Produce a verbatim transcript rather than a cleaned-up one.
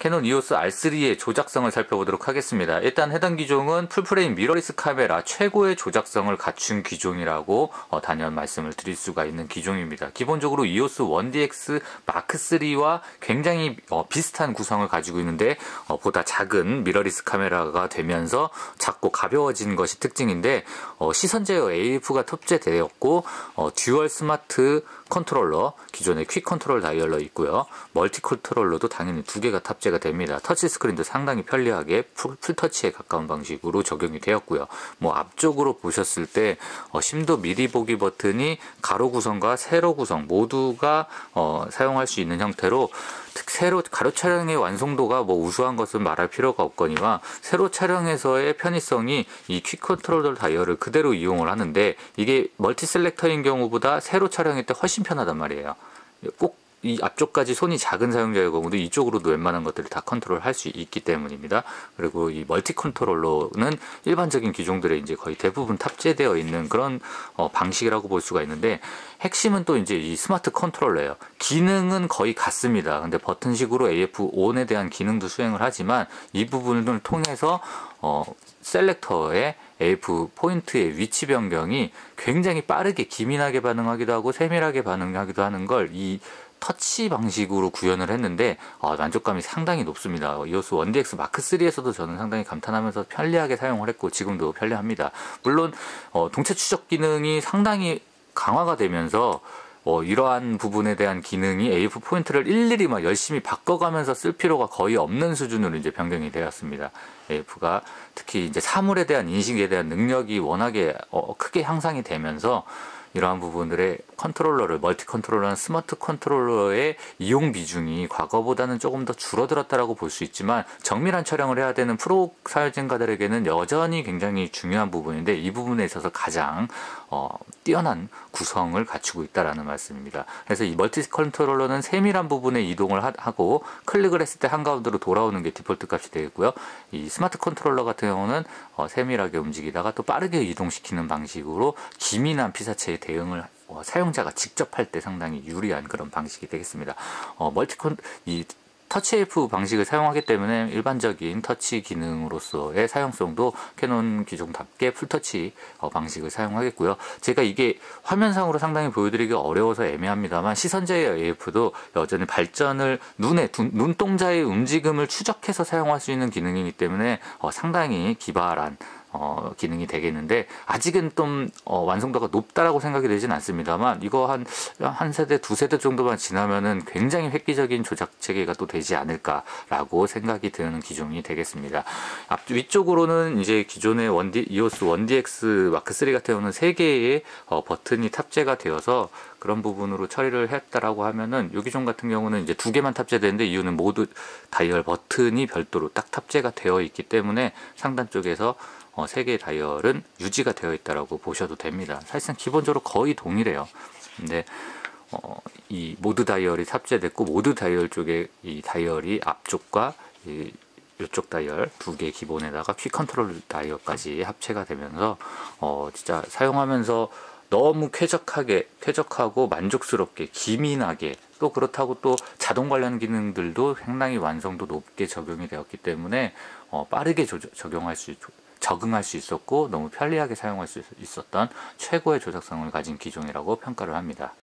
캐논 이오스 알 쓰리의 조작성을 살펴보도록 하겠습니다. 일단 해당 기종은 풀프레임 미러리스 카메라 최고의 조작성을 갖춘 기종이라고 어, 단연 말씀을 드릴 수가 있는 기종입니다. 기본적으로 이오스 원 디엑스 마크 쓰리와 굉장히 어, 비슷한 구성을 가지고 있는데 어, 보다 작은 미러리스 카메라가 되면서 작고 가벼워진 것이 특징인데 어, 시선 제어 에이에프가 탑재되었고 어, 듀얼 스마트 컨트롤러, 기존의 퀵 컨트롤 다이얼러 있고요. 멀티 컨트롤러도 당연히 두 개가 탑재가 됩니다. 터치 스크린도 상당히 편리하게 풀, 풀터치에 가까운 방식으로 적용이 되었고요. 뭐 앞쪽으로 보셨을 때 어, 심도 미리 보기 버튼이 가로 구성과 세로 구성 모두가 어, 사용할 수 있는 형태로 세로 가로 촬영의 완성도가 뭐 우수한 것은 말할 필요가 없거니와 세로 촬영에서의 편의성이 이 퀵 컨트롤러 다이얼을 그대로 이용을 하는데 이게 멀티 셀렉터인 경우보다 세로 촬영할 때 훨씬 편하단 말이에요. 꼭 이 앞쪽까지 손이 작은 사용자의 경우도 이쪽으로도 웬만한 것들을 다 컨트롤 할 수 있기 때문입니다. 그리고 이 멀티 컨트롤러는 일반적인 기종들에 이제 거의 대부분 탑재되어 있는 그런 어, 방식이라고 볼 수가 있는데 핵심은 또 이제 이 스마트 컨트롤러예요. 기능은 거의 같습니다. 근데 버튼식으로 에이에프 온에 대한 기능도 수행을 하지만 이 부분을 통해서 어, 셀렉터의 에이에프 포인트의 위치 변경이 굉장히 빠르게 기민하게 반응하기도 하고 세밀하게 반응하기도 하는 걸 이 터치 방식으로 구현을 했는데 어, 만족감이 상당히 높습니다. 이오스 원 디엑스 마크 쓰리에서도 저는 상당히 감탄하면서 편리하게 사용을 했고 지금도 편리합니다. 물론 어, 동체 추적 기능이 상당히 강화가 되면서 어, 이러한 부분에 대한 기능이 에이에프 포인트를 일일이 막 열심히 바꿔가면서 쓸 필요가 거의 없는 수준으로 이제 변경이 되었습니다. 에이에프가 특히 이제 사물에 대한 인식에 대한 능력이 워낙에 어, 크게 향상이 되면서 이러한 부분들의 컨트롤러를 멀티 컨트롤러는 스마트 컨트롤러의 이용 비중이 과거보다는 조금 더 줄어들었다라고 볼 수 있지만 정밀한 촬영을 해야 되는 프로 사용자들에게는 여전히 굉장히 중요한 부분인데 이 부분에 있어서 가장 어, 뛰어난 구성을 갖추고 있다라는 말씀입니다. 그래서 이 멀티 컨트롤러는 세밀한 부분에 이동을 하, 하고 클릭을 했을 때 한가운데로 돌아오는 게 디폴트 값이 되겠고요. 이 스마트 컨트롤러 같은 경우는 어, 세밀하게 움직이다가 또 빠르게 이동시키는 방식으로 기민한 피사체에 대응을 어, 사용자가 직접 할 때 상당히 유리한 그런 방식이 되겠습니다. 어, 멀티콘 이 터치 에이에프 방식을 사용하기 때문에 일반적인 터치 기능으로서의 사용성도 캐논 기종답게 풀터치 어, 방식을 사용하겠고요. 제가 이게 화면상으로 상당히 보여드리기 어려워서 애매합니다만 시선제어 에이에프도 여전히 발전을 눈에 두, 눈동자의 움직임을 추적해서 사용할 수 있는 기능이기 때문에 어, 상당히 기발한 어, 기능이 되겠는데 아직은 좀 어, 완성도가 높다라고 생각이 되진 않습니다만 이거 한, 한 세대 두 세대 정도만 지나면은 굉장히 획기적인 조작 체계가 또 되지 않을까라고 생각이 드는 기종이 되겠습니다. 앞 위쪽으로는 이제 기존의 원디, 이오스 원 디엑스 마크 쓰리 같은 경우는 세 개의 어, 버튼이 탑재가 되어서 그런 부분으로 처리를 했다라고 하면은 이 기종 같은 경우는 이제 두 개만 탑재되는데 이유는 모두 다이얼 버튼이 별도로 딱 탑재가 되어 있기 때문에 상단 쪽에서 어, 세 개의 다이얼은 유지가 되어 있다라고 보셔도 됩니다. 사실상 기본적으로 거의 동일해요. 근데 어, 이 모드 다이얼이 탑재됐고 모드 다이얼 쪽에 이 다이얼이 앞쪽과 이 이쪽 다이얼 두 개 기본에다가 퀵 컨트롤 다이얼까지 합체가 되면서 어, 진짜 사용하면서 너무 쾌적하게 쾌적하고 만족스럽게 기민하게 또 그렇다고 또 자동 관련 기능들도 상당히 완성도 높게 적용이 되었기 때문에 어, 빠르게 조, 적용할 수 적응할 수 있었고 너무 편리하게 사용할 수 있었던 최고의 조작성을 가진 기종이라고 평가를 합니다.